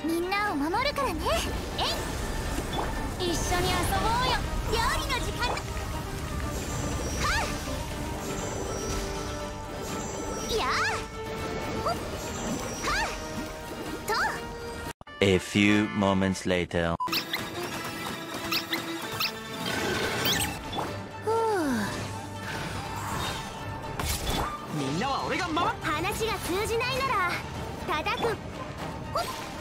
みんなを守るからね。一緒に遊ぼうよ。料理の時間だ。やあ。 A few moments later. みんなは俺が話が通じないなら叩く。